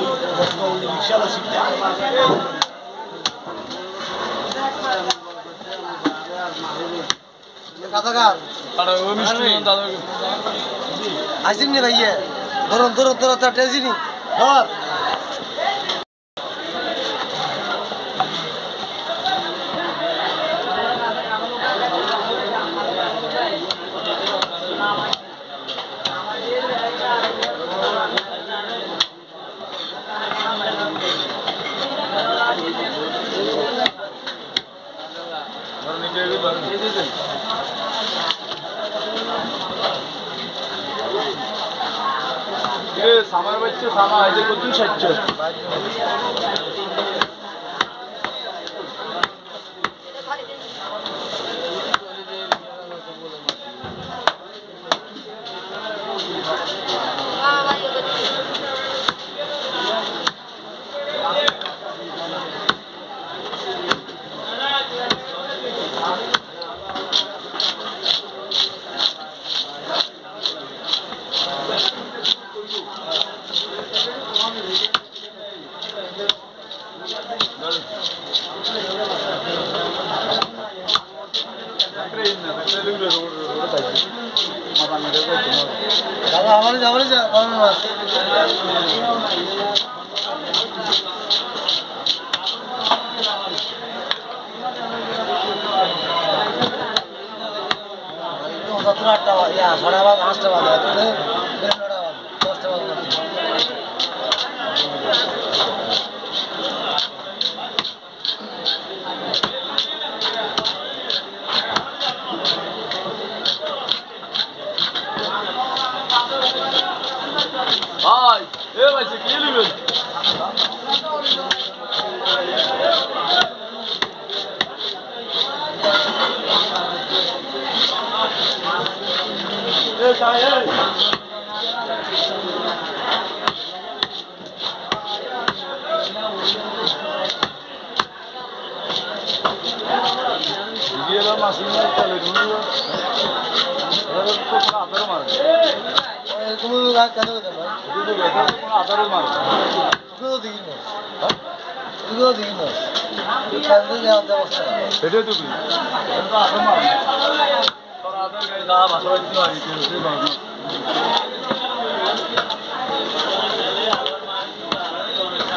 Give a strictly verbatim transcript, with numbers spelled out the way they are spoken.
আসেননি ভাইয়া ধরুন ধরুন ধরুন তার টেজিনি ধর সামার বাচ্চা সামা এই যে কত সাচ্ছ আমার যাবো যা মাছ আটটা সাড়ে আট পাঁচটা বাজে দশটা বাজে ভাই এ ভাই সে কি লিবেন এ সাই এ গিয়েরা মাসিনা চলে ঘুরিও এর তো আদর মার তুমি কাজ কেন করতে ভাই দুটো বেটা কোন আদর মার দুটো দিন না দুটো দিন না এই কাজে যাওয়ার ব্যবস্থা এটা তুমি এটা আদর মার তোর আদর গায়ে দা ভাষা দিতে হয়